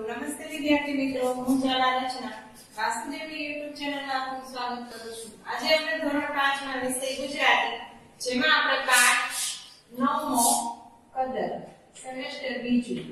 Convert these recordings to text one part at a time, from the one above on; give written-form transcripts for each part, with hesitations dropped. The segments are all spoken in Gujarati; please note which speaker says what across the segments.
Speaker 1: નમસ્તે વિદ્યાર્થી મિત્રો, હું ઝાલા રચના વાસુદેવની YouTube ચેનલમાં આપનું સ્વાગત કરું છું। આજે આપણે ધોરણ 5 માં વિષય ગુજરાતી, જેમાં આપણે પાઠ 9મો કદર સેમેસ્ટર બીજું,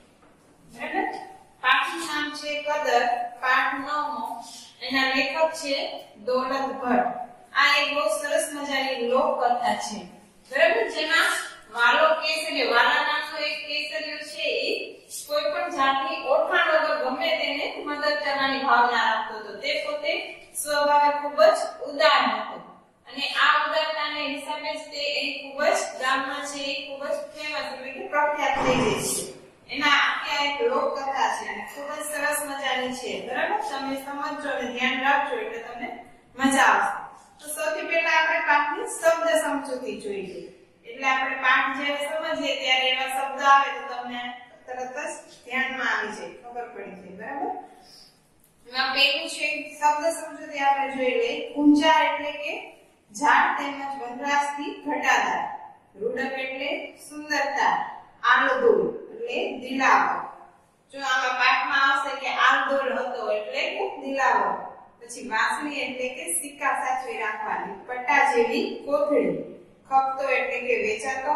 Speaker 1: બરાબર। પાઠનું નામ છે કદર, પાઠ 9મો। એના લેખક છે દોલત ભટ્ટ। આ એક બહુ સરસ મજાની લોકકથા છે, બરાબર। જેમાં વાલો કેસરીયો, વાલા નામનો એક કેસરીયો છે, એ કોઈ પણ જાતની ઓળખાણ વગર ગમે તેને મદદ કરવાની ભાવના રાખતો હતો। તે પોતે સ્વભાવે ખૂબ જ ઉદાર હતો અને આ ઉદારતાને હિસાબે જ તે ખૂબ જ ગામમાં છે એ ખૂબ જ ફેમસ એટલે કે પ્રખ્યાત થઈ ગઈ છે। એના આ એક લોકકથા છે અને ખૂબ જ સરસ મજાની છે, બરાબર। તમે સમજજો અને ધ્યાન રાખજો એટલે તમને મજા આવશે। તો સૌથી પહેલા આપણે પાઠની શબ્દ સમજૂતી જોઈ લઈએ। એટલે આપણે પાઠ જ્યારે સમજીએ ત્યારે એવા શબ્દ આવે તો તમને તરત જ ધ્યાનમાં આવી જાય, ખબર પડી જાય, બરાબર। એમાં પહેલું છે શબ્દ સમજૂતી આપણે જોઈ લઈએ। કુંજાર એટલે કે ઝાડ તેમજ વનરાજથી ઘટાદાર, રૂડક એટલે સુંદરતા, આલદોલ એટલે દિલાવર। જો આમાં પાઠમાં આવશે કે આલદોલ હતો એટલે કે દિલાવર। પછી વાસળી એટલે કે સિક્કા સાચવી રાખવાની, પટ્ટા જેવી કોથળી, ખપતો એટલે કે વેચાતો,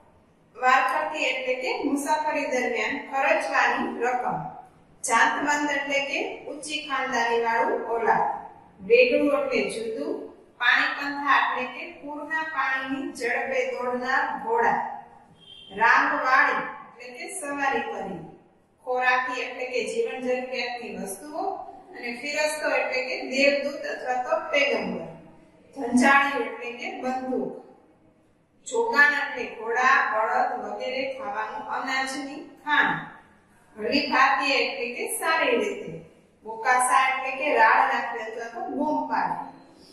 Speaker 1: વારખતી એટલે કે મુસાફરી દરમિયાન ખર્ચવાની રકમ, જાતવંત એટલે કે ઊંચી ખાનદાની વાળું ઓલાદ, બેગડું એટલે જુદું, પાણીપંથા એટલે કે પૂરના પાણીની ઝડપે દોડનાર ઘોડા, રાંગવાળી એટલે કે સવારી કરી, ખોરાકી એટલે કે જીવન જરૂરિયાતની વસ્તુઓ અને ફિરસ્તો એટલે કે દેવદૂત અથવા તો પેગંબર, ઝંઝાળિયું એટલે કે બંદૂક, જોગાણ એટલે ઘોડા, બળદ વગેરે ખાવાનું અનાજની ખાણ, હળી ભાતીય એટલે કે સારી રીતે, બોકાસા એટલે કે રાડ નાખવી અથવા તો બૂમ પાડવી,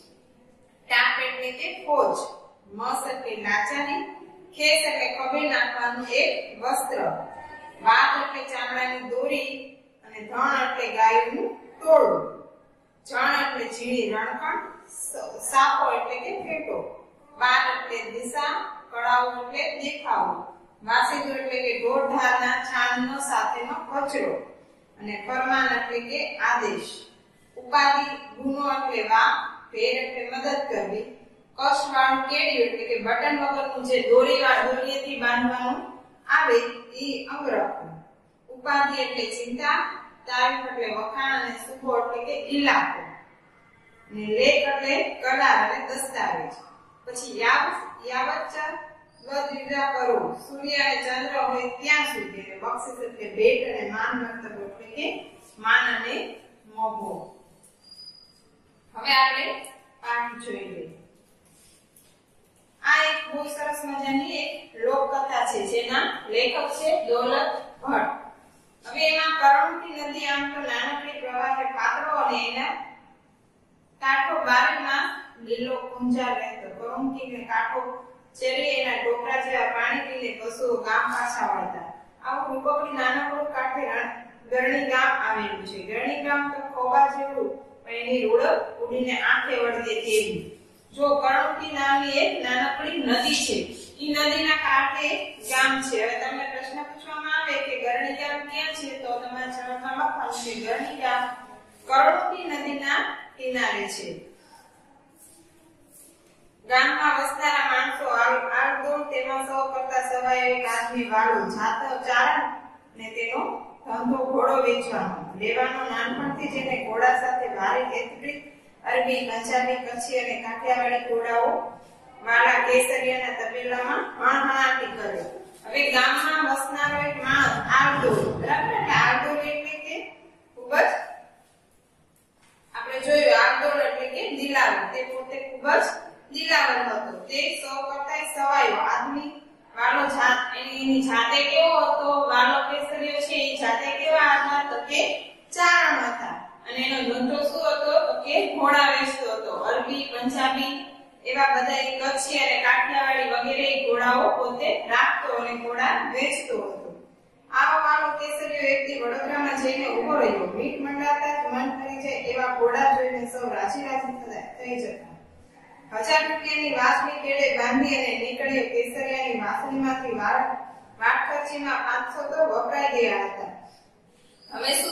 Speaker 1: ટાપ એટલે કે ફોજ, મસ એટલે લાચારી, ખેસ એટલે ખભે નાખવાનું એક વસ્ત્ર, વાત એટલે ચામડાની દોરી અને ધણ એટલે ગાયોનું ટોળું, જણ એટલે ઝીણી રણકણ, સાપો એટલે કે ફેટો, બાર એટલે દિશા, કળાઓ એટલે દેખાવો, વાસીદો એટલે કે ઢોરઢારના છાણનો સાથેનો કચરો અને ફરમાન એટલે કે આદેશ, ઉપાધિ ગુનો એટલે વાક, ભેર એટલે મદદ કરવી, કશવાળું કેડિયું એટલે કે બટન વગરનું જે દોરીએથી બાંધવાનું આવે એ અંગરખો, ઉપાધિ એટલે ચિંતા, તારીફ એટલે વખાણ અને સુખો એટલે કે ઇલાકો અને લેખ એટલે કરાર અને દસ્તાવેજ। પછી યાવચ્ચા દ્વિધા કરો, સૂર્ય અને ચંદ્ર હોય ત્યાં સુધી, અને બક્ષિસ એટલે ભેટ અને માન મર્તબો એટલે કે માન અને મોભો। હવે આપણે પાઠ જોઈ લઈએ। આ એક બહુ સરસ મજાની એક લોકકથા છે, જેના લેખક છે દોલત ભટ્ટ। હવે એમાં કરણકી નદી આમ તો નાનકડી પ્રવાહે પાત્રો અને એના કાંઠો બારીમાં લીલો કુંજાર રહેતો, કરણકી ને કાંઠો ચેરી એના ટોકરા જેવા પાણી પીને પશુઓ ગામ પાછા વળતા। આવું રૂપકડી નાનકડું કાંઠે ગરણી ગામ આવેલું છે। ગરણી ગામ તો ખોબા જેવું પણ એની રોડ ઉડીને આંખે વળગે તેવી। જો કરણકી નામની એક નાનકડી નદી છે, ઈ નદીના કાંઠે ગામ છે। હવે તમને પ્રશ્ન પૂછવામાં આવે કે ગરણી ગામ ક્યાં છે, તો તમારે જવાબમાં લખવાનું છે ગરણી ગામ કરણકી નદીના કિનારે છે। ગામમાં વસનારા માણસો આળદોળ, તેમાં સૌ કરતા સવાય એક આદમી વાળો, જાતો ચારણ ને તેનો ધંધો ઘોડો વેચવાનો, લેવાનો, નાનપણથી જેને ઘોડા સાથે ભારે કેતરી, અરબી, પંજાબી, કચ્છી અને કાઠિયાવાડી ઘોડાઓ વાળા કેસરિયાના તબેલામાં અણહણાટી કરે। હવે ગામમાં વસનારો એક માણસ આળદોળ, બરાબર, આળદોળ એટલે કે ખૂબ જ આપણે જોયું આળદોળ એટલે કે દિલાવર, તે પોતે ખૂબ જ દિલાવર હતો। તે સૌ કરતા સવાયો આદમી વાલો, એની જાતે કેવો હતો, વાલો કેસરીયો છે એ જાતે કેવા હતા તો કે ચારણ હતા અને એનો ધંધો શું હતો તો કે ઘોડા વેચતો હતો। અરબી, પંજાબી એવા બધા કચ્છી અને કાઠિયાવાડી વગેરે ઘોડાઓ પોતે રાખતો અને ઘોડા વેચતો હતો। આવો વાલો કેસરીયો એક દી વડોદરામાં જઈને ઉભો રહ્યો। મીટ મંડાતા જ મન કરી જાય એવા ઘોડા જોઈને સૌ રાજી થઈ જતા। 1000 રૂપિયાની વાસળી કેળે બાંધી અને નીકળ્યો। કેસરિયાની વાસળીમાંથી વાટ ખર્ચીમાં 500 તો વપરાઈ ગયા હતા। હવે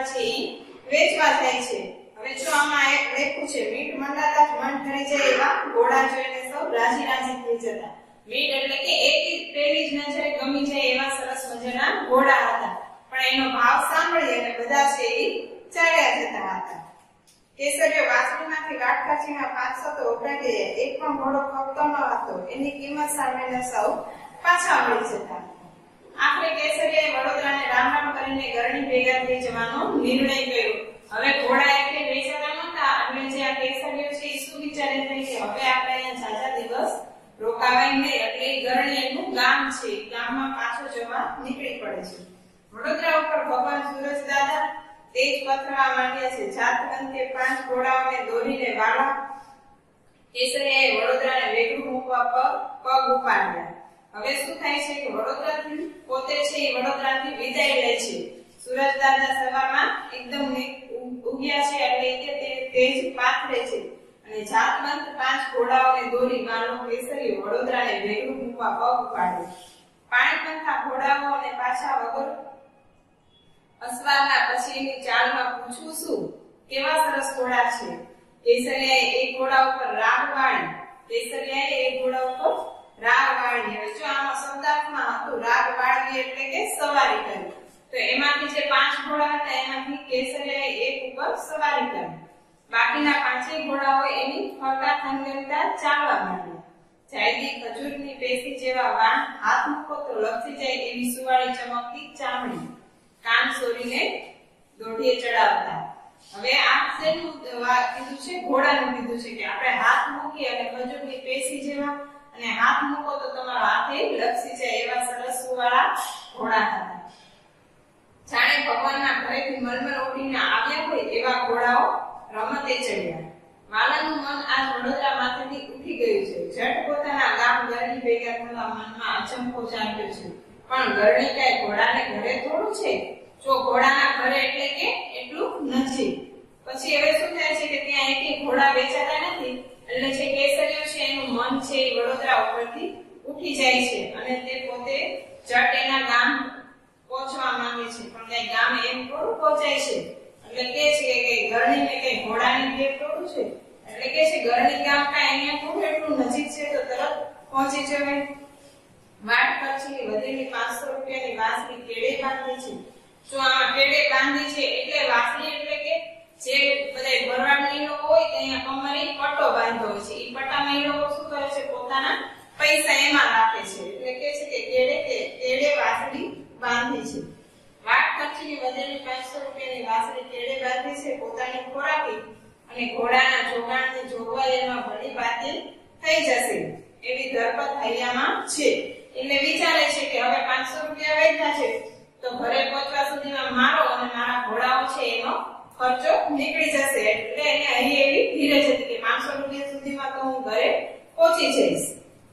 Speaker 1: છે એ વેચવા જાય છે. હવે જો આમાં એક લખ્યું છે મીઠ મંડાતા મન ઠરી જાય એવા ઘોડા જોઈને સૌ રાજી રાજી થઈ જતા. મીઠ એટલે કે એક પેલી જ નજરે ગમી જાય એવા સરસ મજાના ઘોડા હતા. પણ એનો ભાવ સાંભળી અને બધા છે એ ચાલ્યા જતા હતા. કેસરીઓ વાસણીમાંથી વાટકાચીમાં 500 તો ઉભરાઈ ગયા. એક પણ ઘોડો ખપતો ન હતો. એની કિંમત સાંભળીને સૌ પાછા વળી જતા. આખરે કેસરીએ વડોદરાને રામ રામ કરીને ગરણી ભેગા થઈ જવાનો નિર્ણય કર્યો. હવે ઘોડા એટલે વેચાતા નહોતા એટલે જે આ કેસરીઓ છે એ શું વિચારે થઈ કે હવે આપણે અહીંયા ઝાઝા દિવસ રોકાવાય નહીં. એટલે ગરણી એનું ગામ છે. ગામમાં પાછો જવા નીકળી પડે છે. વડોદરા ઉપર ભગવાન સૂરજ દાદા તેજ પથરાવા માંડ્યા છે. જાતવંતે 5 ઘોડાઓને દોરીને વાળા કેસરીએ વડોદરાને વેગળું મૂકવા પગ ઉપાડ્યા. હવે શું થાય છે કે વડોદરાથી પોતે છે એ વડોદરાથી વિદાય લે છે. સૂરજ દાદા સવારમાં એકદમ ઉગ્યા છે એટલે તે તેજ પાથરે છે અને જાતવંત 5 ઘોડાઓને દોરી વાળો કેસરી વડોદરાને વેગળું મૂકવા પગ ઉપાડ્યો. પાણીપંથા ઘોડાઓ અને પાછા વગર અસવારના પછી એની ચાલમાં પૂછવું શું કેવા સરસ ઘોડા છે. કેસરિયાએ એક ઘોડા ઉપર રાગ વાળી. કેસરિયાએ એક ઘોડા ઉપર રાગ વાળી. હવે જો આમાં શબ્દાર્થમાં હતું રાગ વાળવી એટલે કે સવારી કરી. તો એમાંથી જે 5 ઘોડા હતા એમાંથી કેસરિયાએ એક ઉપર સવારી કરી. બાકીના 5 ઘોડાઓ એની ફરતા થનગનતા ચાલવા માંડ્યા. જાયદી ખજૂરની પેશી જેવા વાણ હાથ મૂકો તો લપસી જાય એવી સુવાળી ચમકતી ચામડી કાન સોરીને દોઢીએ ચડાવતા. હવે આ શેનું કીધું છે? ઘોડાનું કીધું છે કે આપણે હાથ મૂકી અને ખજૂરની પેશી જેવા અને હાથ મૂકો તો તમારો હાથે લપસી જાય એવા સરસ સુવાળા ઘોડા હતા. જાણે ભગવાનના ઘરેથી મલમલ ઉડીને આવ્યા હોય એવા ઘોડાઓ રમતે ચડ્યા. વાલાનું મન આ વડોદરા માંથી ઉઠી ગયું છે. ઝટ પોતાના ગામ ગરણી ભેગા થવા મનમાં અચંપો જાગ્યો છે. પણ ગરણી કઈ ઘોડાને ઘરે થોડું છે? જો ઘોડાના ઘરે એટલે કે એટલું નથી. પછી હવે શું થાય છે કે ત્યાં એક ઘોડા વેચાતા નથી એટલે જે કેસરીઓ છે એનું મન છે એ વડોદરા ઉપરથી ઉઠી જાય છે અને તે પોતે ઝટ એના ગામ પહોંચવા માંગે છે. પણ કઈ ગામ એમ થોડું પહોંચાય છે. એટલે કે છે કે ગરણીને કઈ ઘોડાની ભેટ થોડું છે. એટલે કે છે ગરણી ગામ કઈ અહીંયા થોડું એટલું નજીક છે તો તરત પહોંચી જવાય. વાટ પછી વધેલી 500 રૂપિયાની વાસળી કેડે બાંધી છે. જો આ કેડે બાંધી છે એટલે વાસળી એટલે કે જે બધા ભરવાડની લોકો હોય તે અહીંયા કમરે પટ્ટો બાંધ્યો હોય છે. એ પટ્ટામાં એ લોકો શું કરે છે? પોતાના પૈસા એમાં રાખે છે. એટલે કે છે કે કેડે વાસળી બાંધી છે. વાટ ખર્ચની વધેલી 500 રૂપિયાની વાસળી કેડે બાંધી છે. પોતાની ખોરાકી અને ઘોડાના જોગાણની જોગવાઈ એમાં ભલી બાતી થઈ જશે એવી ધરપત હૈયામાં છે. એટલે વિચારે છે કે હવે 500 રૂપિયા વેચ્યા છે તો ઘરે પહોંચવા સુધીમાં મારો અને મારા ઘોડાઓ છે એનો ખર્ચો નીકળી જશે. એટલે એને અહીં એવી ધીરજ હતી કે 500 રૂપિયા સુધીમાં તો હું ઘરે પહોંચી જઈશ.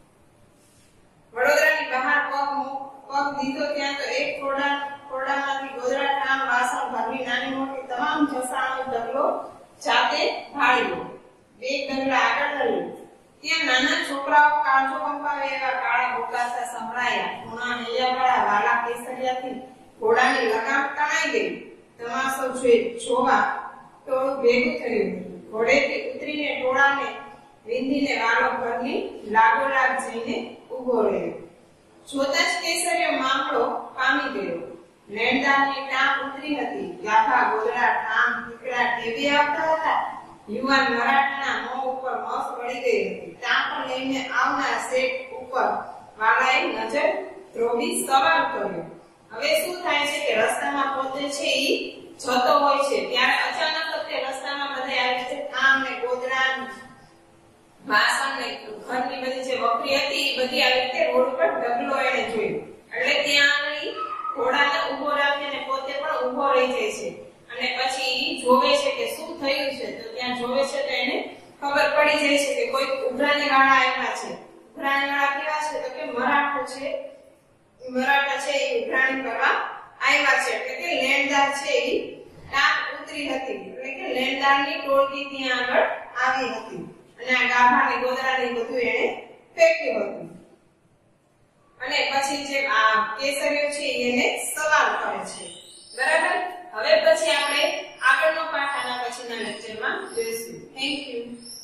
Speaker 1: વડોદરાની બહાર પગ દીધો ત્યાં તો એક ખોરડામાંથી ગોદડા ઠામ વાસણ ભરવી નાની મોટી તમામ જસાનો ઢગલો જાતે ભાળ્યો. 2 ડગલા આગળ લઈ ત્યાં નાના છોકરાઓ કાળજો કંપાવે એવા કાળા બોકાસા સંભળાયા. ખૂણા હૈયાવાળા વાલા કેસરિયાથી ઘોડાની લગામ તણાઈ ગઈ. તમાશો જોવા ટોળું ભેગું થયું. ઘોડેથી ઉતરીને ટોળાને વિંધીને વાલો ઘરની લાગોલાગ જઈને ઉભો રહ્યો. જોતા જ કેસરીયો મામલો પામી ગયો. લેણદારની ટાંક ઉતરી હતી. ગાભા ગોદડા ઠામ ઠીકડા ટેવી આવતા હતા. યુવાન મરાઠાના મોં ઉપર મસ પડી ગઈ હતી. ટાંક લઈને આવનાર શેઠ ઉપર વાલાએ નજર ધ્રોવી સવાલ કર્યો. હવે શું થાય છે કે રસ્તામાં પોતે છે ઈ જતો હોય છે ત્યારે અચાનક જ રસ્તામાં બધે આવી છે ઠામ ને ગોદડા વાસણ ને ઘરની બધી જે વખરી હતી એ બધી આવી રીતે રોડ પર ઢગલો એને જોયો. એટલે ત્યાં આગળ ઘોડાને ઉભો રાખીને પોતે પણ ઉભો રહી જાય છે અને પછી જોવે છે કે શું થયું છે. તો ત્યાં જોવે છે તો એને ખબર પડી જાય છે કે કોઈ ઉઘરાણી વાળા આવ્યા છે. ઉઘરાણી વાળા કેવા છે તો કે મરાઠા છે એ ઉઘરાણી કરવા આવ્યા છે. એટલે કે લેણદાર છે એ ટાંક ઉતરી હતી. એટલે કે લેણદારની ટોળકી ત્યાં આગળ આવી હતી અને આ ગાભાની ગોદડાની બધું એને ફેંક્યું હતું. અને પછી જે આ કેસરીઓ છે એને સવાલ કરે છે. બરાબર. હવે પછી આપણે
Speaker 2: જોઈશું.
Speaker 1: Thank you.